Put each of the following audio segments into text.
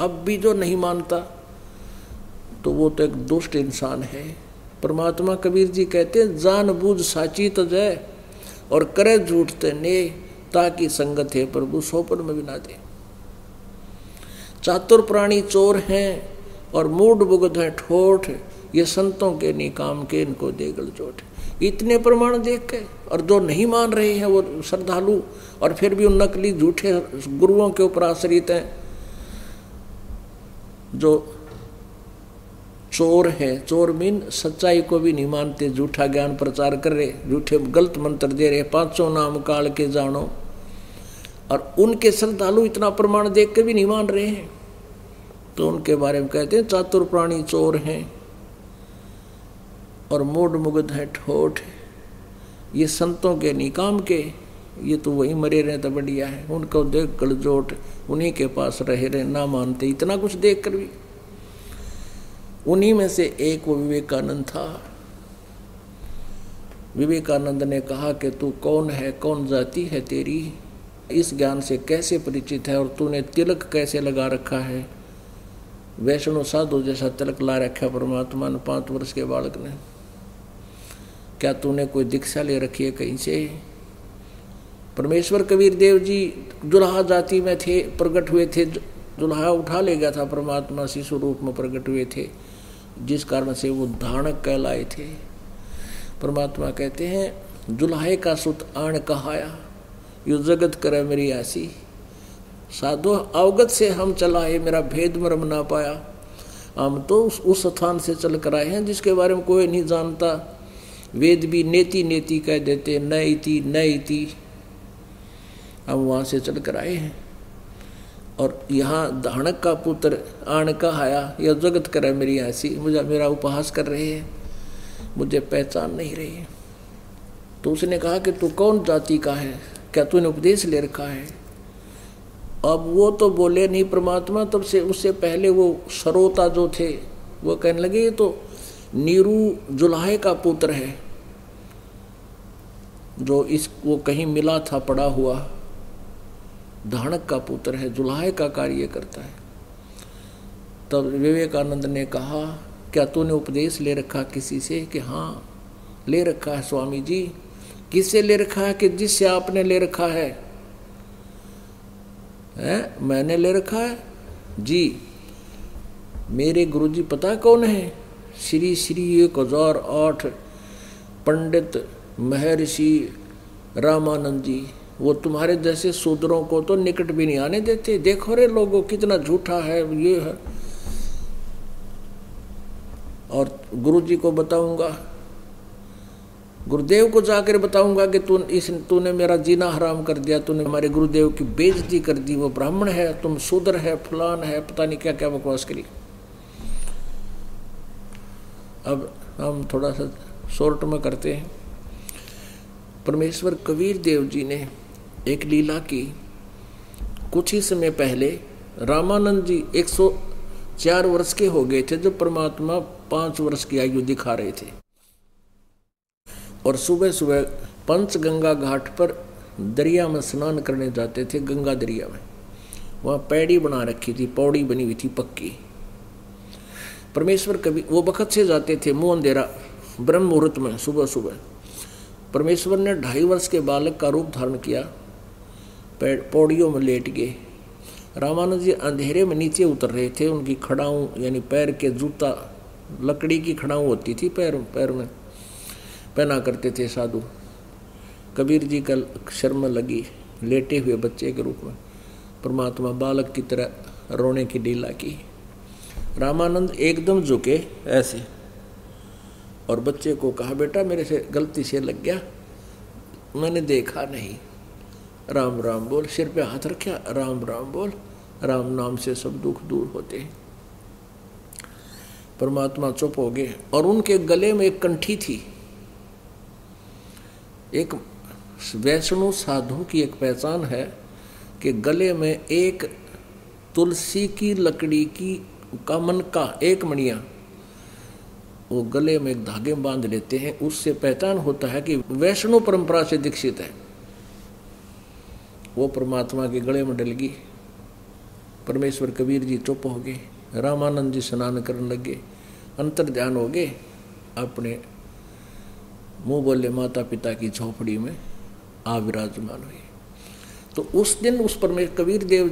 अब भी जो नहीं मानता तो वो तो एक दुष्ट इंसान है। परमात्मा कबीर जी कहते हैं, जान बूझ साची तजय और करे झूठ ने, ताकि संगत है प्रभु सोपन में भी ना दे। चातुर प्राणी चोर हैं और मूड बुगध है ठोठ, ये संतों के निकाम के इनको देगल चोट। इतने प्रमाण देख के और जो नहीं मान रहे हैं वो श्रद्धालु, और फिर भी उन नकली झूठे गुरुओं के ऊपर आश्रित हैं, जो चोर हैं। चोर मीन सच्चाई को भी नहीं मानते, झूठा ज्ञान प्रचार कर रहे, झूठे गलत मंत्र दे रहे, पांचों नाम काल के जानो, और उनके श्रद्धालु इतना प्रमाण देख के भी नहीं मान रहे हैं। तो उनके बारे में कहते हैं चातुर प्राणी चोर हैं और मूड मुग्ध है ठोठ, ये संतों के निकाम के, ये तो वही मरे रहे तो बढ़िया है, उनको देख गलजोट, उन्हीं के पास रहे रहे, ना मानते। इतना कुछ देख कर भी उन्हीं में से एक वो विवेकानंद था। विवेकानंद ने कहा कि तू कौन है, कौन जाति है तेरी, इस ज्ञान से कैसे परिचित है, और तूने तिलक कैसे लगा रखा है। वैष्णव साधु जैसा तिलक ला रखा परमात्मा ने 5 वर्ष के बालक ने। क्या तूने कोई दीक्षा ले रखी है कहीं से? परमेश्वर कबीर देव जी जुलाहा जाति में थे, प्रकट हुए थे, जुलाहा उठा ले गया था परमात्मा, शिशु रूप में प्रकट हुए थे, जिस कारण से वो धानक कहलाए थे। परमात्मा कहते हैं जुलाहे का सुत आण कहाया, यु जगत करे मेरी आसी। साधु अवगत से हम चलाए, मेरा भेद मर्म ना पाया। हम तो उस स्थान से चल कर आए हैं जिसके बारे में कोई नहीं जानता। वेद भी नेति नेति कह देते, न इति न इति, हम वहाँ से चल कर आए हैं। और यहाँ धानक का पुत्र आण कहाया, यह जगत करे मेरी हंसी, मुझे मेरा उपहास कर रहे हैं, मुझे पहचान नहीं रही है। तो उसने कहा कि तू कौन जाति का है, क्या तूने उपदेश ले रखा है? अब वो तो बोले नहीं परमात्मा, तब से उससे पहले वो सरोता जो थे वो कहने लगे ये तो नीरू जुलाहे का पुत्र है, जो इस वो कहीं मिला था पड़ा हुआ, धानक का पुत्र है, जुलाहे का कार्य करता है। तब विवेकानंद ने कहा क्या तूने उपदेश ले रखा किसी से? कि हाँ ले रखा है स्वामी जी। किससे ले रखा है? कि जिससे आपने ले रखा है। मैंने ले रखा है जी। मेरे गुरुजी पता कौन है? श्री श्री 1008 पंडित महर्षि रामानंद जी। वो तुम्हारे जैसे शूद्रों को तो निकट भी नहीं आने देते। देखो रे लोगों कितना झूठा है ये है। और गुरुजी को बताऊंगा, गुरुदेव को जाकर बताऊंगा कि तूने मेरा जीना हराम कर दिया, तूने हमारे गुरुदेव की बेइज्जती कर दी, वो ब्राह्मण है, तुम शूद्र है, फलान है, पता नहीं क्या क्या बकवास करी। अब हम थोड़ा सा शॉर्ट में करते हैं। परमेश्वर कबीर देव जी ने एक लीला की। कुछ ही समय पहले रामानंद जी 104 वर्ष के हो गए थे जब परमात्मा 5 वर्ष की आयु दिखा रहे थे। और सुबह सुबह पंचगंगा घाट पर दरिया में स्नान करने जाते थे। गंगा दरिया में वहाँ पैड़ी बना रखी थी, पौड़ी बनी हुई थी पक्की। परमेश्वर कभी वो बखत से जाते थे मुँह अंधेरा ब्रह्म मुहूर्त में सुबह सुबह। परमेश्वर ने 2.5 वर्ष के बालक का रूप धारण किया, पौड़ियों में लेट गए। रामानंद जी अंधेरे में नीचे उतर रहे थे। उनकी खड़ाऊँ यानी पैर के जूता, लकड़ी की खड़ाऊँ होती थी पैर में पहना करते थे साधु। कबीर जी का शर्म लगी, लेटे हुए बच्चे के रूप में परमात्मा बालक की तरह रोने की लीला की। रामानंद एकदम झुके ऐसे और बच्चे को कहा बेटा मेरे से गलती से लग गया, मैंने देखा नहीं, राम राम बोल। सिर पे हाथ रखा, राम राम बोल, राम नाम से सब दुख दूर होते हैं। परमात्मा चुप हो गए। और उनके गले में एक कंठी थी। एक वैष्णव साधु की एक पहचान है कि गले में एक तुलसी की लकड़ी की का मन का एक मणिया वो गले में एक धागे में बांध लेते हैं। उससे पहचान होता है कि वैष्णव परंपरा से दीक्षित है। वो परमात्मा के गले में डल गई। परमेश्वर कबीर जी चुप हो गए, रामानंद जी स्नान करने लगे, अंतर ध्यान हो गए, अपने मुंह बोले माता पिता की झोपड़ी में आ विराजमान हुए। तो उस दिन उस कबीर देव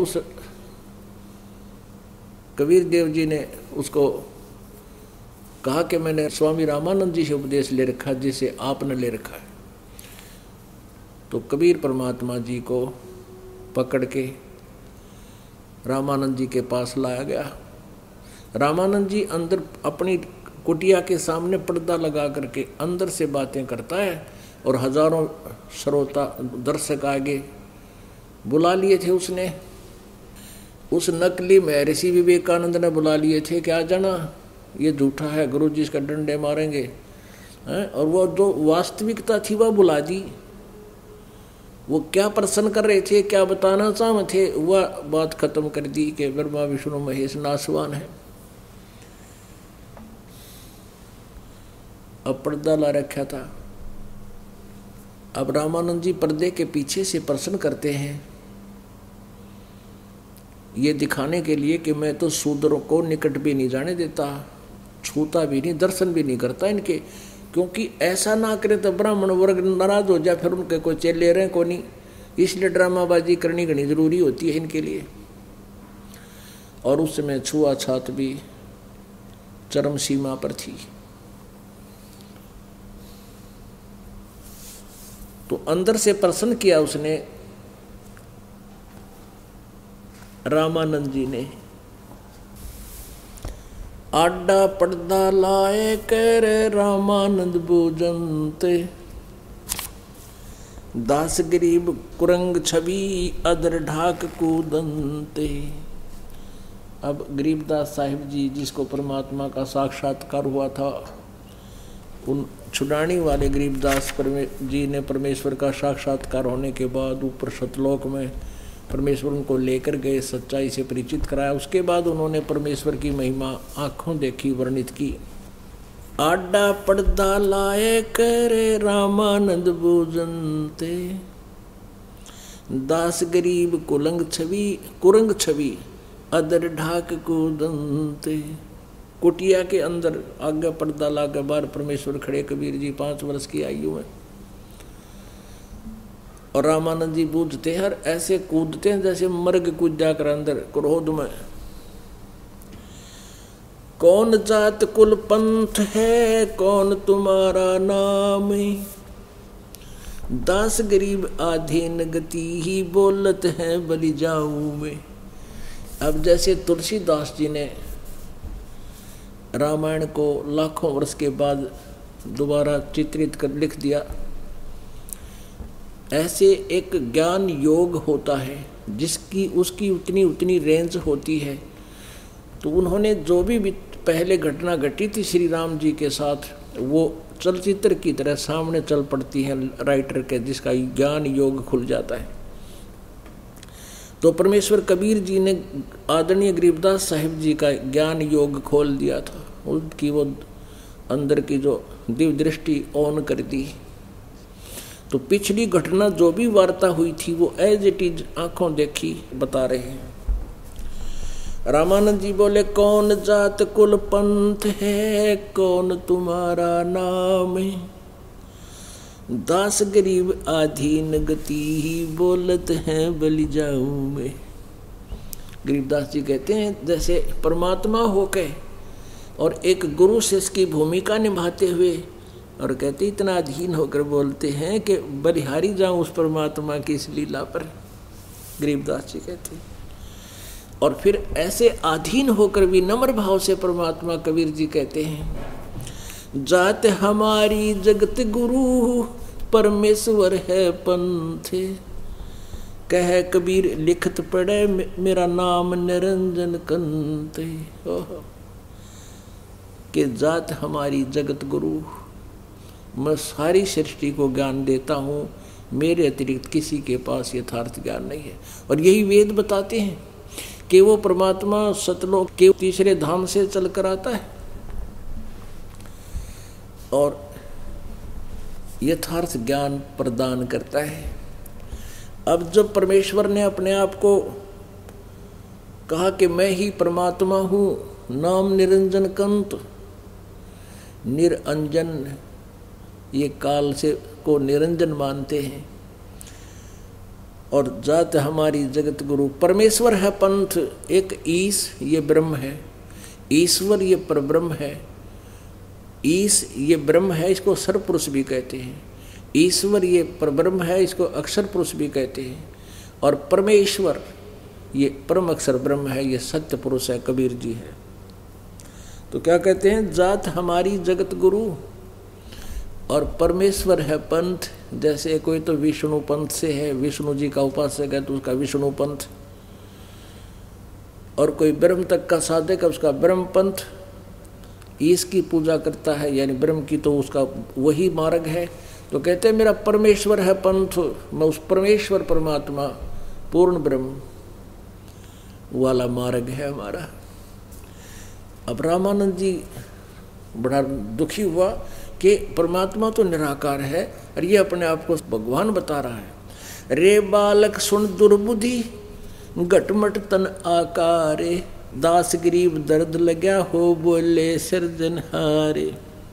जी ने उसको कहा कि मैंने स्वामी रामानंद जी से उपदेश ले रखा जिसे आपने ले रखा है। तो कबीर परमात्मा जी को पकड़ के रामानंद जी के पास लाया गया। रामानंद जी अंदर अपनी कुटिया के सामने पर्दा लगा करके अंदर से बातें करता है और हजारों श्रोता दर्शक आगे बुला लिए थे उसने। उस नकली महर्षि विवेकानंद ने बुला लिए थे कि आ जाना, ये झूठा है, गुरु जी इसका डंडे मारेंगे हैं? और वो जो वास्तविकता थी वह बुला दी। वो क्या प्रश्न कर रहे थे, क्या बताना चाहते थे, वह बात खत्म कर दी कि ब्रह्मा विष्णु महेश नासवान है। अब पर्दा ला रखा था। अब रामानंद जी पर्दे के पीछे से प्रश्न करते हैं, ये दिखाने के लिए कि मैं तो शूद्रों को निकट भी नहीं जाने देता, छूता भी नहीं, दर्शन भी नहीं करता इनके, क्योंकि ऐसा ना करे तो ब्राह्मण वर्ग नाराज हो जाए, फिर उनके कोई चेले रहे को नहीं, इसलिए ड्रामाबाजी करनी घनी जरूरी होती है इनके लिए। और उस समय छुआछात भी चरम सीमा पर थी। तो अंदर से प्रश्न किया उसने रामानंद जी ने, आडा पर्दा लाए कर रामानंद भोजनते, दास गरीब कुरंग छवि अदर ढाक कूदनते। अब गरीबदास साहिब जी जिसको परमात्मा का साक्षात्कार हुआ था, उन छुड़ानी वाले गरीबदास जी ने परमेश्वर का साक्षात्कार होने के बाद ऊपर सतलोक में परमेश्वर उनको लेकर गए, सच्चाई से परिचित कराया। उसके बाद उन्होंने परमेश्वर की महिमा आंखों देखी, वर्णित की। आडा पर्दा लाए करे रामानंद भोजनते, दास गरीब कुरंग छवि अदर ढाक कूदनते। कुटिया के अंदर आगे पर्दा लाकर बाहर परमेश्वर खड़े, कबीर जी 5 वर्ष की आयु में, और रामानंद जी बूझते हैं, ऐसे कूदते हैं जैसे मर्ग कूद जाकर अंदर क्रोध में। कौन जात कुल पंथ है, कौन तुम्हारा नाम, दास गरीब आधीन गति ही बोलत है बलि जाऊं में। अब जैसे तुलसीदास जी ने रामायण को लाखों वर्ष के बाद दोबारा चित्रित कर लिख दिया, ऐसे एक ज्ञान योग होता है जिसकी उसकी उतनी रेंज होती है। तो उन्होंने जो भी पहले घटना घटी थी श्री राम जी के साथ, वो चलचित्र की तरह सामने चल पड़ती है राइटर के, जिसका ज्ञान योग खुल जाता है। तो परमेश्वर कबीर जी ने आदरणीय गरीबदास साहिब जी का ज्ञान योग खोल दिया था, उनकी वो अंदर की जो दिव्य दृष्टि ऑन कर दी। तो पिछली घटना जो भी वार्ता हुई थी वो एज इट इज आंखों देखी बता रहे हैं। रामानंद जी बोले, कौन जात कुल पंथ है, कौन तुम्हारा नाम, दास गरीब आधीन गति ही बोलत हैं बलि जाऊं में। गरीबदास जी कहते हैं जैसे परमात्मा होके और एक गुरु शिष्य की भूमिका निभाते हुए, और कहते इतना अधीन होकर बोलते हैं कि बलिहारी जाऊं उस परमात्मा की इस लीला पर। गरीबदास जी कहते हैं, और फिर ऐसे अधीन होकर भी नम्र भाव से परमात्मा कबीर जी कहते हैं, जात हमारी जगत गुरु परमेश्वर है पंथ, कह कबीर लिखत पड़े मेरा नाम निरंजन कंते। कि जात हमारी जगत गुरु, मैं सारी सृष्टि को ज्ञान देता हूँ, मेरे अतिरिक्त किसी के पास यथार्थ ज्ञान नहीं है। और यही वेद बताते हैं कि वो परमात्मा सतलोक के तीसरे धाम से चलकर आता है और यथार्थ ज्ञान प्रदान करता है। अब जब परमेश्वर ने अपने आप को कहा कि मैं ही परमात्मा हूँ, नाम निरंजन कंत। निरंजन, ये काल से को निरंजन मानते हैं। और जात हमारी जगत गुरु, परमेश्वर है पंथ, एक ईश ये ब्रह्म है, ईश्वर ये परब्रह्म है। ईश ये ब्रह्म है, इसको सर पुरुष भी कहते हैं। ईश्वर ये परब्रह्म है, इसको अक्षर पुरुष भी कहते हैं। और परमेश्वर ये परम अक्षर ब्रह्म है, ये सत्य पुरुष है, कबीर जी है। तो क्या कहते हैं, जात हमारी जगत गुरु और परमेश्वर है पंथ। जैसे कोई तो विष्णु पंथ से है, विष्णु जी का उपासक है तो उसका विष्णु पंथ, और कोई ब्रह्म तक का साधक है उसका ब्रह्म पंथ। ईश की पूजा करता है यानी ब्रह्म की, तो उसका वही मार्ग है। तो कहते हैं मेरा परमेश्वर है पंथ, मैं उस परमेश्वर परमात्मा पूर्ण ब्रह्म वाला मार्ग है हमारा। अब रामानंद जी बड़ा दुखी हुआ कि परमात्मा तो निराकार है और ये अपने आप को भगवान बता रहा है। रे बालक सुन दुर्बुद्धि, घटमट तन आकारे, दास गरीब दर्द लग्या हो बोले सिरजनहारे।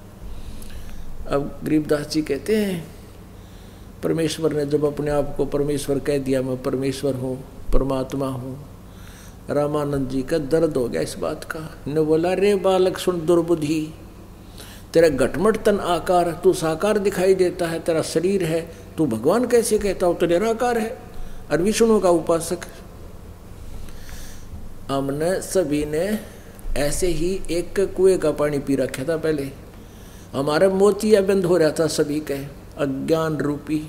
अब गरीबदास जी कहते हैं परमेश्वर ने जब अपने आप को परमेश्वर कह दिया, मैं परमेश्वर हूँ, परमात्मा हूँ, रामानंद जी का दर्द हो गया इस बात का। ने बोला रे बालक सुन दुर्बुद्धि, तेरा घटमट तन आकार, तू साकार दिखाई देता है, तेरा शरीर है, तू भगवान कैसे कहता हो, तो निराकार है और विष्णु का उपासक। हमने सभी ने ऐसे ही एक कुएं का पानी पी रखा था पहले, हमारा मोतिया बंद हो रहा था सभी के अज्ञान रूपी।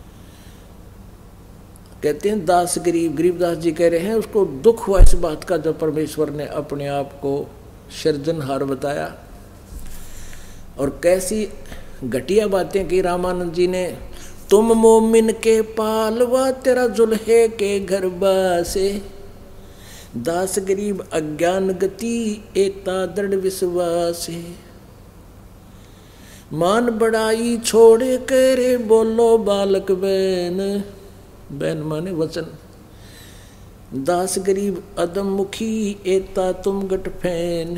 कहते हैं दास गरीबदास जी कह रहे हैं उसको दुख हुआ इस बात का जब परमेश्वर ने अपने आप को सृजनहार बताया। और कैसी घटिया बातें की रामानंद जी ने, तुम मोमिन के पालवा तेरा जुल्हे के घर बासे, दास गरीब अज्ञान गति एता दृढ़ विश्वास है, मान बड़ाई छोड़े करे बोलो बालक बहन, बहन माने वचन, दास गरीब अदम मुखी एता तुम गट फैन।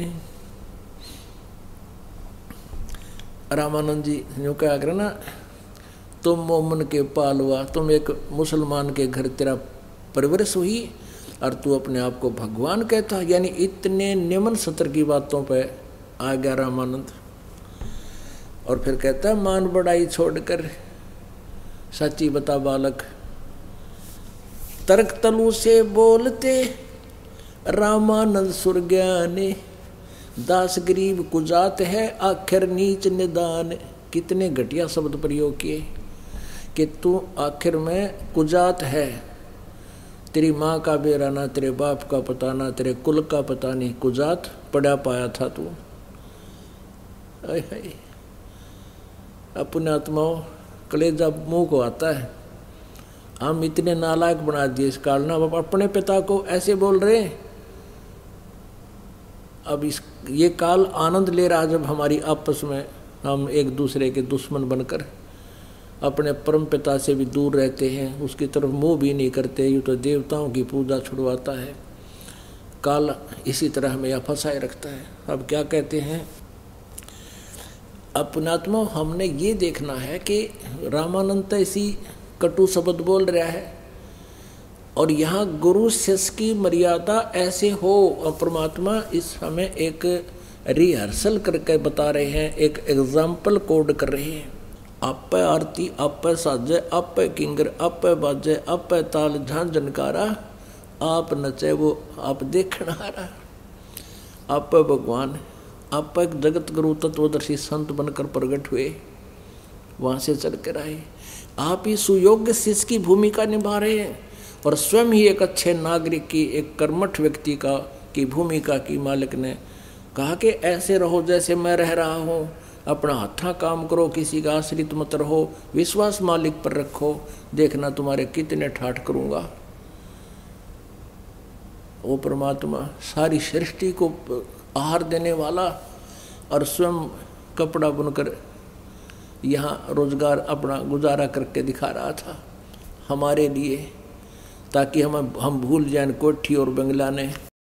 रामानंद जी यूँ कहा करे ना, तुम मोमन के पालवा, तुम एक मुसलमान के घर तेरा परवरिश हुई और तू अपने आप को भगवान कहता, यानी इतने निम्न सत्र की बातों पे आ गया रामानंद। और फिर कहता मान बड़ाई छोड़कर सच्ची बता बालक, तर्क तलु से बोलते रामानंद सुरज्ञाने, दास गरीब कुजात है आखिर नीच निदान। कितने घटिया शब्द प्रयोग किए कि तू आखिर में कुजात है, तेरी माँ का बेरा ना, तेरे बाप का पता ना, तेरे कुल का पता नहीं, कुजात पड़ा पाया था तू। अपने आत्माओं कलेजा मुंह को आता है, हम इतने नालायक बना दिए इस काल ना, अपने पिता को ऐसे बोल रहे हैं। अब ये काल आनंद ले रहा जब हमारी आपस में हम एक दूसरे के दुश्मन बनकर अपने परम पिता से भी दूर रहते हैं, उसकी तरफ मुंह भी नहीं करते, यूँ तो देवताओं की पूजा छुड़वाता है काल, इसी तरह हमें यह फंसाए रखता है। अब क्या कहते हैं अपनात्मा, हमने ये देखना है कि रामानंद ऐसी कटु शब्द बोल रहा है और यहाँ गुरु शिष्य की मर्यादा ऐसे हो, और परमात्मा इस हमें एक रिहर्सल करके बता रहे हैं, एक एग्जाम्पल कोड कर रहे हैं। आप आरती आप साजे, आप किंगर आप बाजे, आप ताल झां जनकारा, आप नचे वो आप देखना रहा, आप भगवान, आप एक जगत गुरु तत्वदर्शी संत बनकर प्रकट हुए, वहाँ से चल कर आए। आप ही सुयोग्य शिष्य की भूमिका निभा रहे हैं और स्वयं ही एक अच्छे नागरिक की, एक कर्मठ व्यक्ति की भूमिका की मालिक ने कहा कि ऐसे रहो जैसे मैं रह रहा हूँ, अपना हत्था काम करो, किसी का आश्रित मत रहो, विश्वास मालिक पर रखो, देखना तुम्हारे कितने ठाठ करूँगा। वो परमात्मा सारी सृष्टि को आहार देने वाला और स्वयं कपड़ा बुनकर यहाँ रोजगार अपना गुजारा करके दिखा रहा था हमारे लिए, ताकि हम भूल जाएं कोठी और बंगला ने।